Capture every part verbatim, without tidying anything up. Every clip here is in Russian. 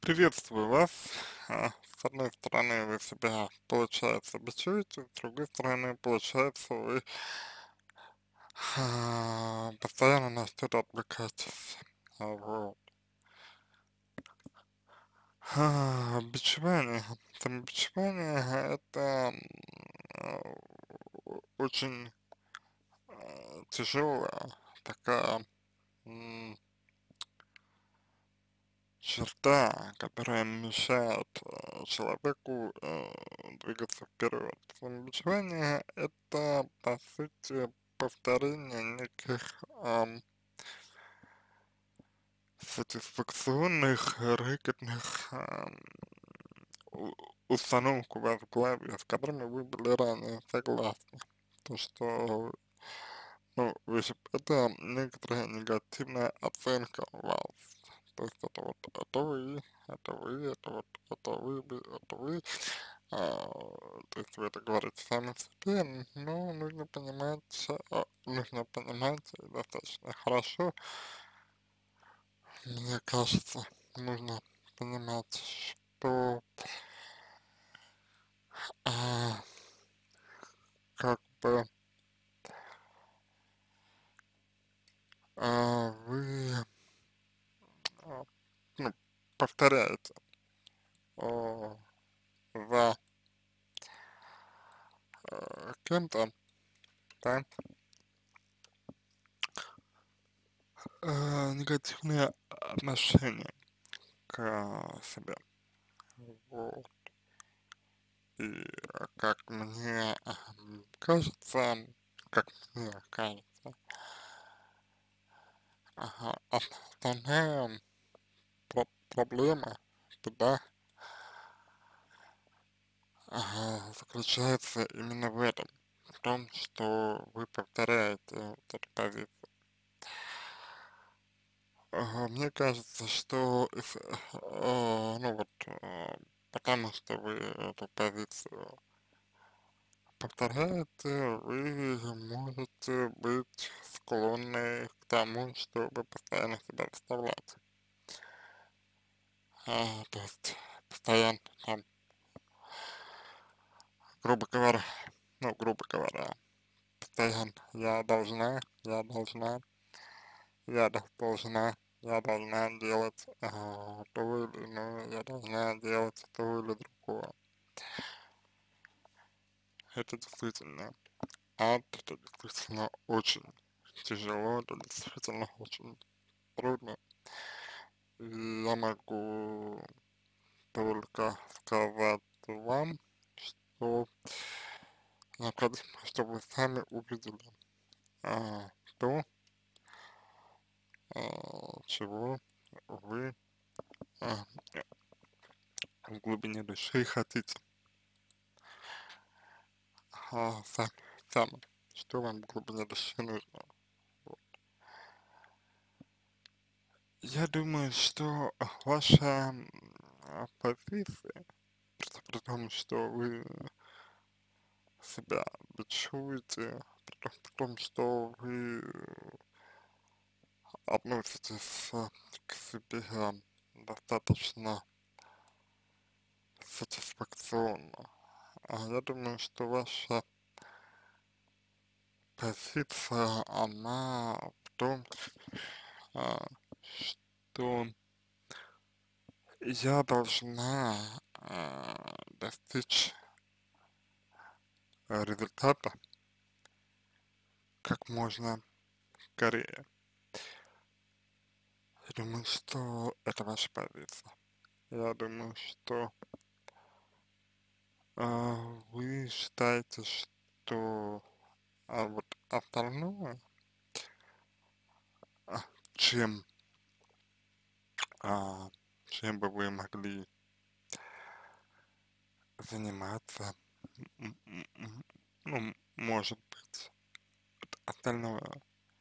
Приветствую вас. А, С одной стороны, вы себя, получается, бичуете, с другой стороны, получается, вы а, постоянно на что-то отвлекаетесь. А, Вот. А, Бичевание, самобичевание — это м, а, о- очень а, тяжелая такая м, черта, которая мешает э, человеку э, двигаться вперед. Самобичевание — это, по сути, повторение неких ам, сатисфакционных, рэкетных ам, у- установок у вас в голове, с которыми вы были ранее согласны. То, что, ну, вы же- это некоторая негативная оценка у вас. То есть это вот, это вы, это вы, это вот, это вы, вы, это вы. А, то есть вы это говорите сами себе, но нужно понимать, а, нужно понимать и достаточно хорошо, мне кажется, нужно понимать, что а, как бы а, вы а, ну, повторяете а, за а, кем-то, да, а, негативные отношения к а, себе. Вот. И а, как мне ам, кажется, как мне кажется, ага, основная про- проблема туда ага, заключается именно в этом, в том, что вы повторяете вот эту позицию. Ага, мне кажется, что if, э, ну вот, э, потому что вы эту позицию повторяете, вы можете быть склонны к тому, чтобы постоянно себя вставлять. А, то есть постоянно там, грубо говоря, ну, грубо говоря, постоянно я должна, я должна, я дол- должна, я должна делать а, то или иное, я должна делать то или другое. Это действительно ад, это действительно очень тяжело, это действительно очень трудно. И я могу только сказать вам, что необходимо, чтобы вы сами увидели а, то, а, чего вы а, в глубине души хотите. А, сами, сами, что вам в глубине души нужно. Вот. Я думаю, что ваша м, а, позиция, при, при том, что вы себя бичуете, при том, при том, что вы относитесь э, к себе достаточно сатисфакционно. А я думаю, что ваша позиция, она в том, а, что я должна а, достичь а, результата как можно скорее. Я думаю, что это ваша позиция. Я думаю, что а, вы считаете, что а вот остальное, а, чем, а, чем бы вы могли заниматься, м- м- м- ну, может быть, остальное.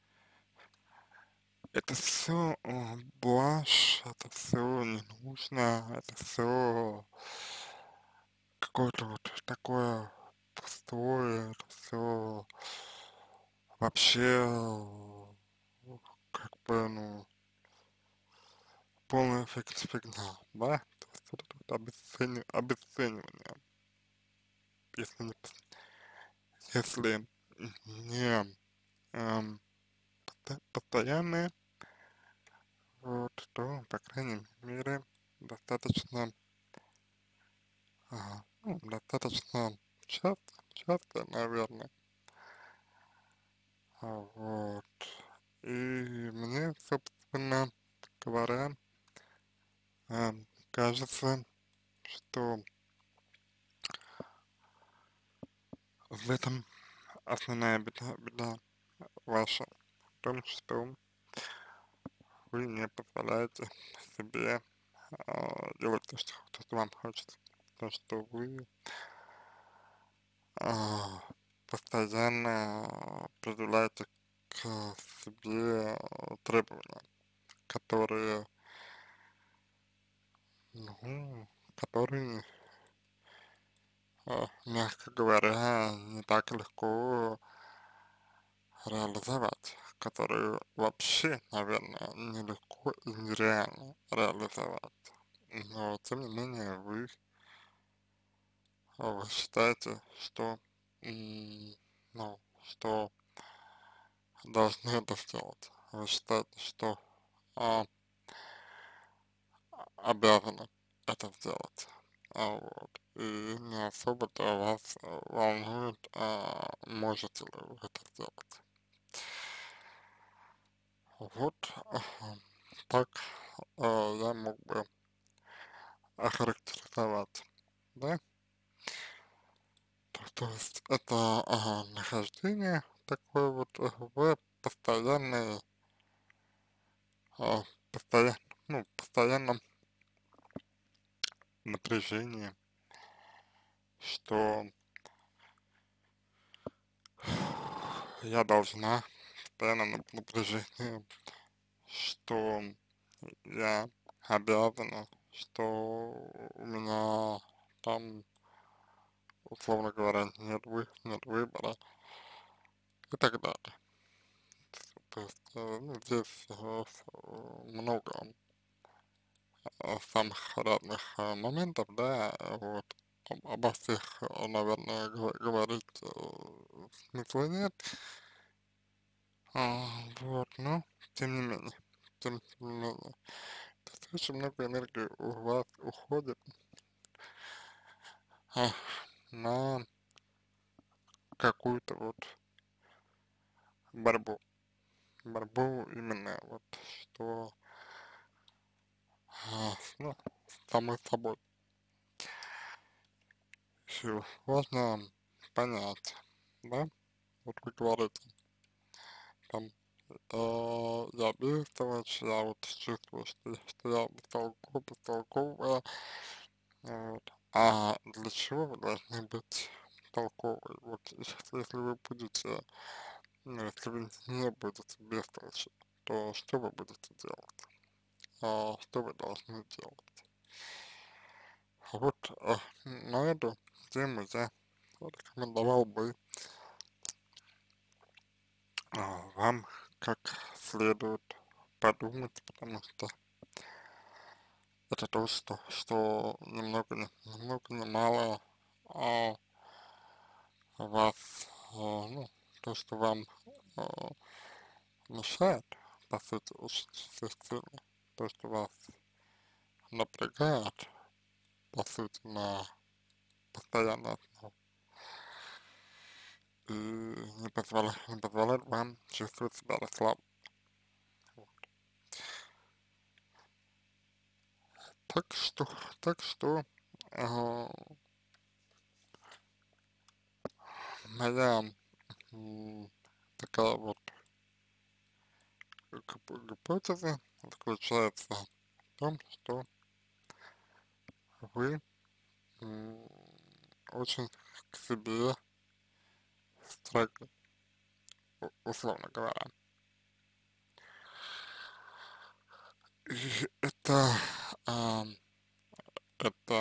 Это все блажь, это все не нужно, это все какое-то вот такое пустое, это все вообще э, как бы, ну, полная фиг фигня, да? вот это вот обесцени- обесценивание, если не, пос- если не эм, поста- постоянное, вот, то, по крайней мере, достаточно, ага, ну, достаточно часто, часто, наверное, а, вот, и мне, собственно говоря, эм, кажется, что в этом основная беда, беда ваша, в том, что вы не позволяете себе а, делать то, что, то, что вам хочется, то, что вы а, постоянно предъявляете к себе а, требования, которые, ну, которые, а, мягко говоря, не так легко реализовать, которые вообще, наверное, нелегко и нереально реализовать. Но, тем не менее, вы, а, вы считаете, что, м, ну, что должны это сделать. Вы считаете, что а, обязаны это сделать. А, вот. И не особо-то вас а, волнует, а, можете ли вы это сделать. Вот ага, так а, я мог бы охарактеризовать, да? То, то есть это ага, нахождение такое вот э, в постоянной, а, постоянно, ну, постоянном напряжении, что я должна постоянно на напряжении, что я обязана, что у меня там, условно говоря, нет, вы, нет выбора и так далее. То есть, э, ну, здесь э, с- много э, самых разных э, моментов, да, э, вот, об- обо всех, э, наверное, гова- говорить э, смысла нет, а, вот, но, тем не менее, тем не менее, достаточно много энергии у вас уходит а, на какую-то вот борьбу, борьбу именно вот, что, а, ну, с самой собой. Еще важно понять, да, вот вы говорите, там, э, я бестолочь, я вот чувствую, что, что я бестолков, бестолковая, вот. А для чего вы должны быть толковой? Вот если, если вы будете, ну, если вы не будете бестолочи, то что вы будете делать? А, что вы должны делать? Вот э, на эту тему я рекомендовал бы а, вам как следует подумать, потому что это то, что, что немного, не- немного не мало а, вас, а, ну, то, что вам а, мешает, по сути, очень сильно, то, что вас напрягает, по сути, на постоянной основе, и не позволяет, не позволяет вам чувствовать себя расслабленно. Так что, так что, а, моя м, такая вот гип- гипотеза заключается в том, что вы м, очень к себе строги, у- условно говоря. И это, ам, эта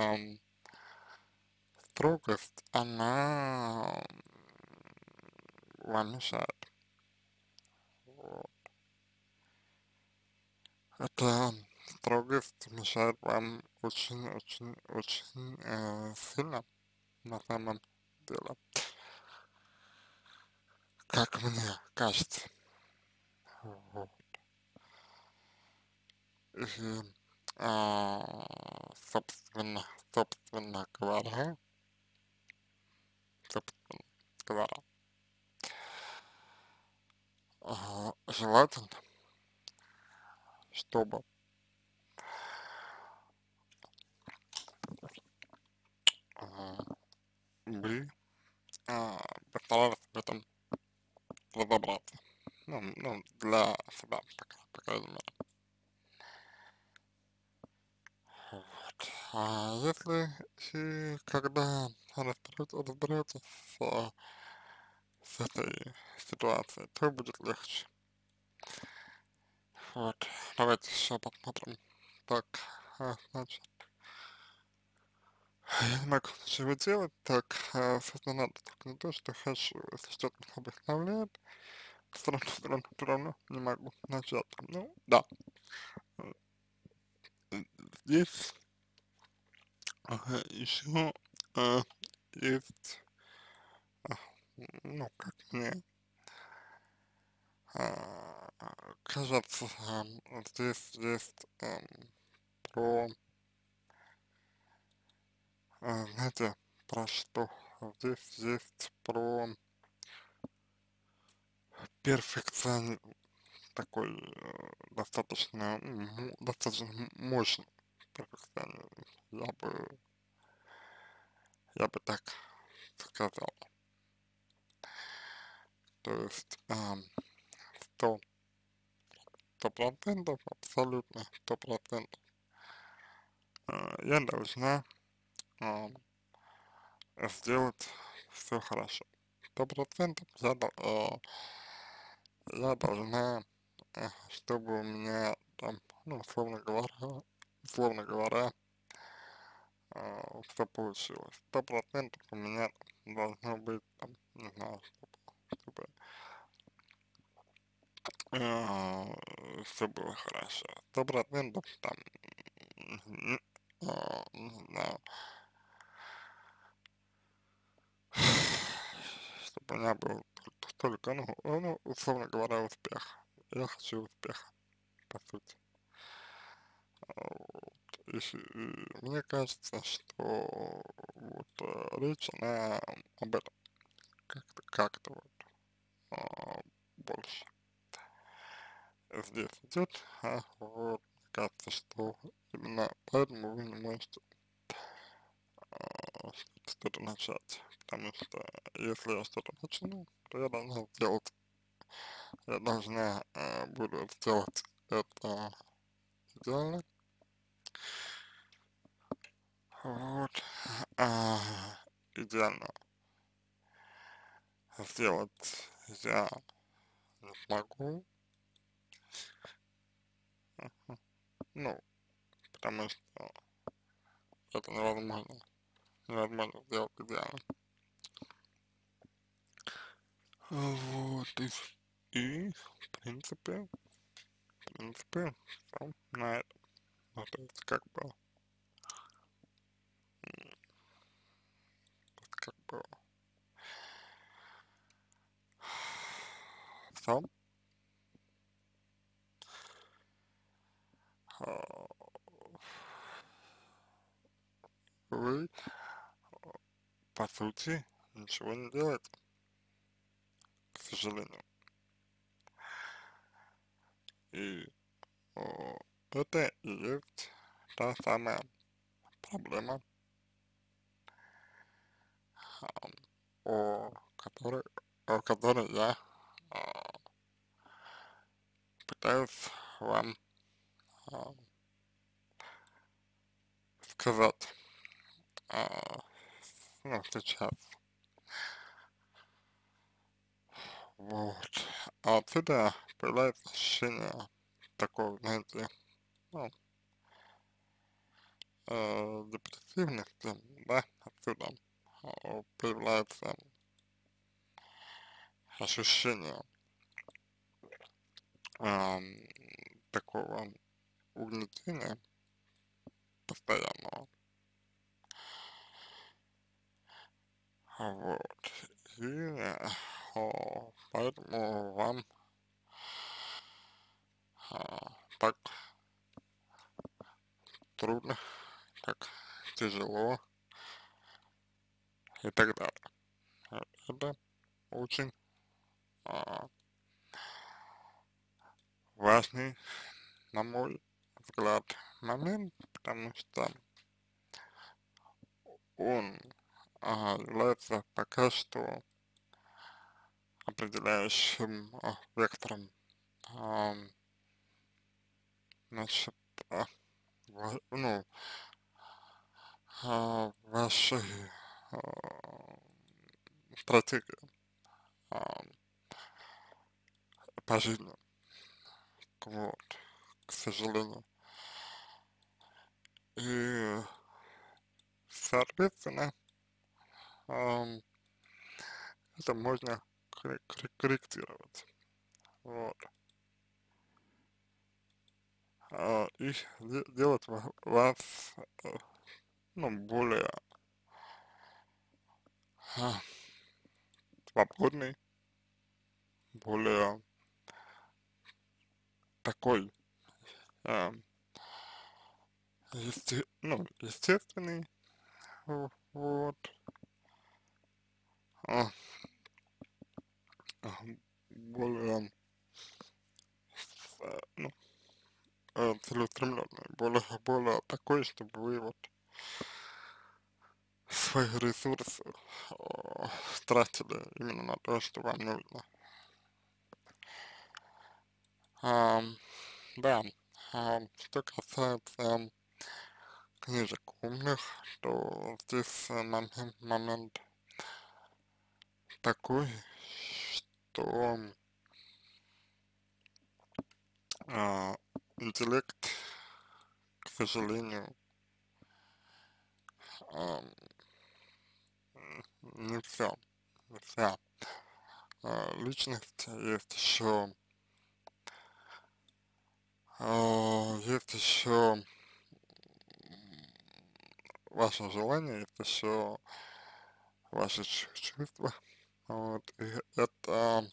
строгость, она м, вам мешает. Вот. Это строгость мешает вам очень-очень-очень э, сильно на самом деле, как мне кажется. Вот. И, а, собственно, собственно говоря, собственно говоря, а, желательно, чтобы а, вы а, постарались в этом разобраться. Ну, ну, для себя, по, кра- по крайней мере. Вот. А если и когда разберете- разберетесь с, с этой ситуацией, то будет легче. Вот. Давайте еще посмотрим. Так, а, значит, я не могу ничего делать, так, а, собственно, надо только не то, что хочу, если что-то меня вдохновляет, все равно, все равно, все равно не могу начать. Ну, да, э, здесь ага, еще а, есть, а, ну, как мне а, кажется, ам, здесь есть ам, про, а, знаете, про что? Здесь есть про перфекционизм такой э, достаточно, м, достаточно м- мощный перфекционизм. Я бы, я бы так сказал. То есть ам, сто, сто процентов, абсолютно сто процентов э, я должна ам, сделать все хорошо. Сто процентов я, до- э, я должна, э, чтобы у меня там, ну, условно говоря, условно говоря, все получилось. Сто процентов у меня должно быть, там, не знаю, чтобы, чтобы все было хорошо. Сто процентов там, н- а, не знаю, чтобы у меня был только, только, ну, ну, условно говоря, успех. Я хочу успеха, по сути. А, вот. И, щ- и мне кажется, что вот э, речь, она об этом как-то, как-то вот а, больше здесь идет, а вот мне кажется, что именно поэтому вы не можете а, что-то начать, потому что если я что-то начну, то я должна сделать, я должна а, буду сделать это идеально, вот, а, идеально сделать я не смогу, ну, потому что это невозможно, невозможно сделать идеально. Вот, и, и в принципе, в принципе, всё на этом. Ну, то есть, как бы, как бы, все, вы, по сути, ничего не делаете, к сожалению. И о, это и есть та самая проблема, ам, о которой, о которой я а, пытаюсь вам а, сказать а, ну, сейчас. Вот. А отсюда появляется ощущение такого, знаете, ну, э, депрессивности, да, отсюда э, появляется ощущение ам, такого, угнетения постоянного. Вот. И э, о, поэтому вам а, так трудно, так тяжело и так далее. Э, Это очень а, важный, на мой взгляд, момент, потому что он а, является пока что определяющим а, вектором, а, значит, а, ва- ну, а, вашей а, стратегии а, по жизни, вот, к сожалению. И, соответственно, ам, это можно корре- корре- корректировать, вот. А, и де- делать ва- вас, э, ну, более а, свободный, более такой, а, есте- ну, естественный, в- вот, а, а, более, э, ну, э, целеустремленный, более, более такой, чтобы вы вот свои ресурсы э, тратили именно на то, что вам нужно. Ам, да, ам, что касается книжек умных, то здесь э, момент, момент такой, что а, интеллект, к сожалению, ам, не все, не вся а, личность, есть еще, а, есть еще ваше желание, есть еще ваши чу- чувства, вот, и это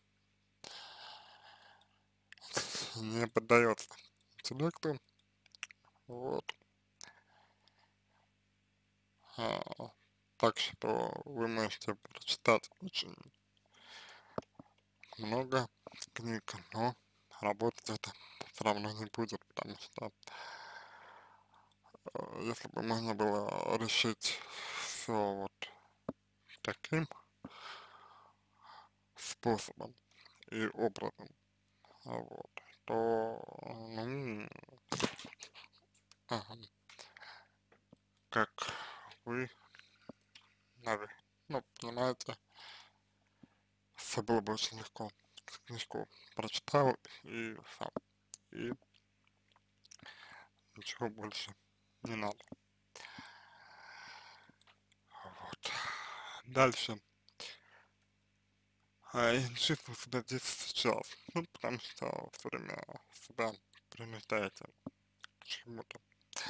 не поддается интеллекту, вот, а, так что вы можете прочитать очень много книг, но работать это все равно не будет, потому что э, если бы можно было решить все вот таким способом и образом, а вот, то, ну, ага, как вы, наверное, ну, понимаете, все было бы очень легко. Книжку прочитал и сам, и ничего больше не надо. Вот. Дальше. А я не чувствую себя здесь сейчас, ну, потому что все время себя принуждаете к чему-то.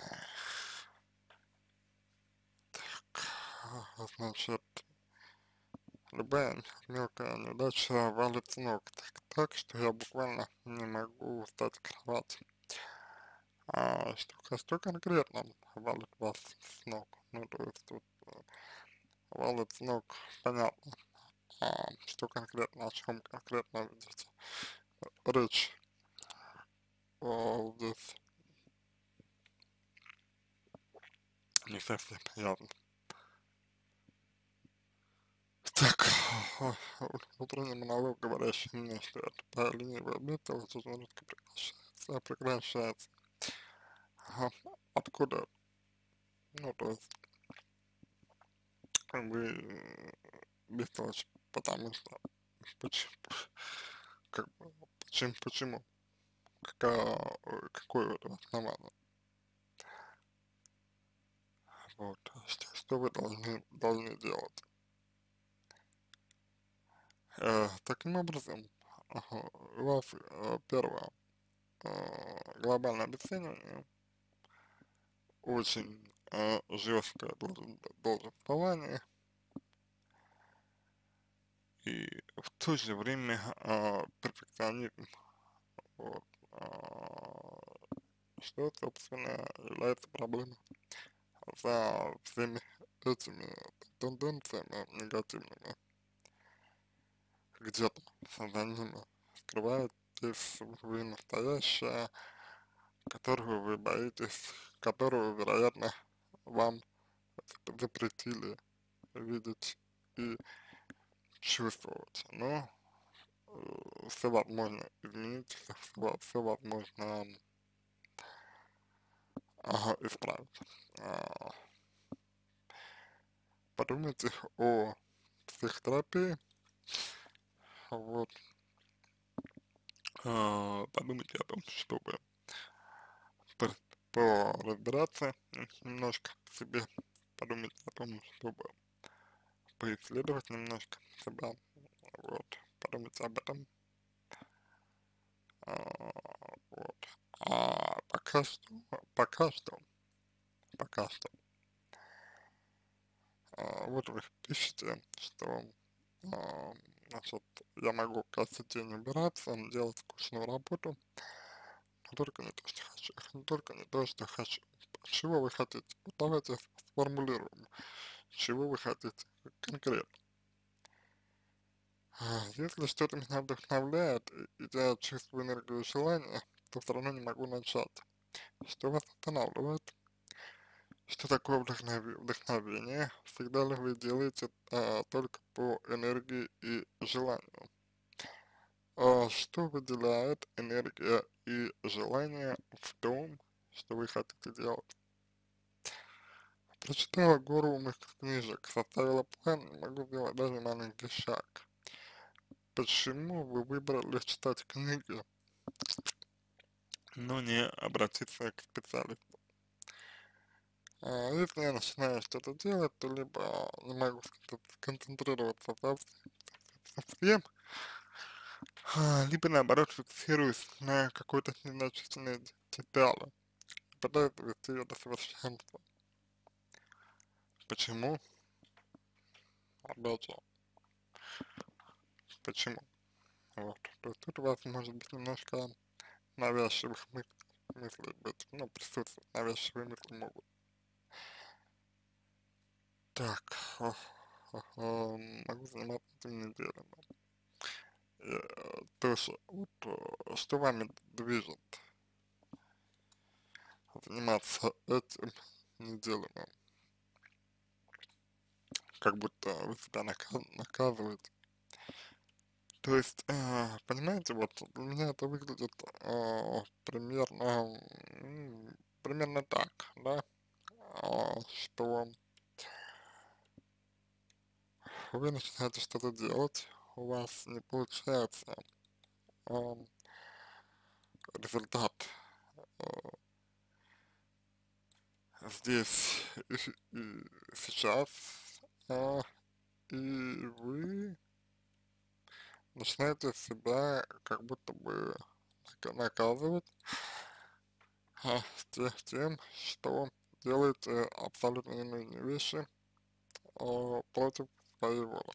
А, Значит, любая мелкая неудача валит с ног так, так, что я буквально не могу встать с кровати. А что, что конкретно валит вас с ног? Ну, то есть тут э, валит с ног, понятно. А что конкретно, о чем конкретно ведете речь о, здесь не совсем понятно. Так, ой, внутренний монолог, говорящий мне, что это по ленивая бестолочь уже редко прекращается, прекращается. Ага, откуда? Ну, то есть, вы э, бестолочь, потому что, почему, как бы, почему, почему, какая, ой, какое у этого основание? Вот, что, что вы должны, должны делать? Э, таким образом, ага, у вас, э, первое, э, глобальное обесценивание, очень э, жесткое должен- долженствование, и в то же время э, перфекционизм, вот, э, что, собственно, является проблемой. За всеми этими тенденциями негативными где-то за ними скрываетесь вы настоящее, которого вы боитесь, которого, вероятно, вам запретили видеть и чувствовать. Но э, все возможно изменить, все, все возможно ага, исправить. А, подумайте о психотерапии, вот, а, подумайте о том, чтобы пор- поразбираться немножко в себе, подумать о том, чтобы поисследовать немножко себя, вот, подумать об этом, а, вот. А пока что, пока что, пока что, а, вот вы пишете, что, а, значит, я могу каждый день убираться, делать скучную работу, но только не то, что хочу, не только не то, что хочу. Чего вы хотите? Вот давайте сформулируем, чего вы хотите конкретно. А, Если что-то меня вдохновляет, и и я чувствую энергию и желание, то все равно не могу начать. Что вас останавливает? Что такое вдохнови- вдохновение? Всегда ли вы делаете а, только по энергии и желанию? А что выделяет энергия и желание в том, что вы хотите делать? Прочитала гору умных книжек, составила план, не могу сделать даже маленький шаг. Почему вы выбрали читать книги, но не обратиться к специалисту? А, если я начинаю что-то делать, то либо не могу скон- сконцентрироваться совсем, совсем, а, либо наоборот фиксируюсь на какой-то незначительной д- детали, пытаюсь довести ее до совершенства. Почему? Опять же, почему? Вот. То есть тут у вас может быть немножко навязчивых мыс- мыслей быть, ну, присутствуют, навязчивые мысли могут. Так, о- о- о, могу заниматься этим неделями. Э, Тоже, вот, э, что вами движет заниматься этим неделями? Как будто вы себя наказ наказываете. То есть, э, понимаете, вот для меня это выглядит э, примерно, м, примерно так, да, а, что вы начинаете что-то делать, у вас не получается ам, результат э, здесь и, с- и сейчас, а, и вы начинаете себя как будто бы нака- наказывать а, те- тем, что делаете абсолютно ненужные вещи а, против своей воли.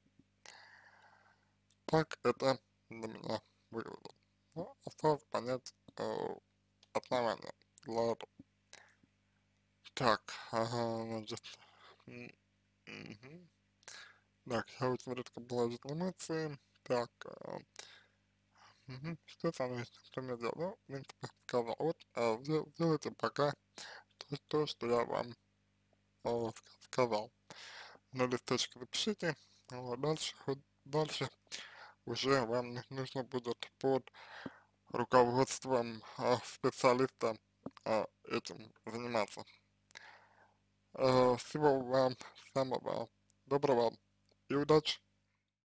Так это для меня выглядит. Ну, осталось понять э, основания для этого. Так, ага, значит, м, мгм. Так, я очень редко положительные эмоции. Так, а, мгм. Что со мной, что мне делать? Ну, в принципе, сказал. Вот, а, дел- делайте пока то, то, что я вам а, ска- сказал. На листочке запишите, вот, дальше, вот, дальше уже вам не нужно будет под руководством а, специалиста а, этим заниматься. А, всего вам самого доброго и удачи!